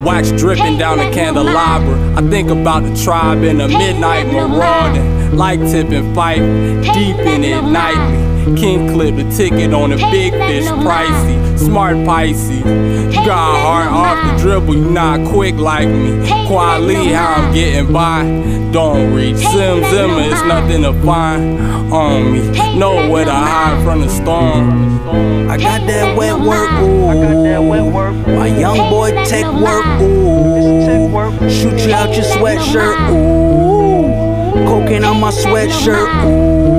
wax dripping down the candelabra. I think about the tribe in the midnight marauding, like tipping fight, deep in it nightly. King clip the ticket on the big fish, pricey. Smart Pisces, you got a heart off the dribble, you not quick like me. Quali, how I'm getting by, don't reach. Zimmer, it's nothing to find on me. Know where to hide from the storm. I got that wet work, ooh. My young boy tech work, ooh. Shoot you out your sweatshirt, ooh. Cocaine on my sweatshirt, ooh.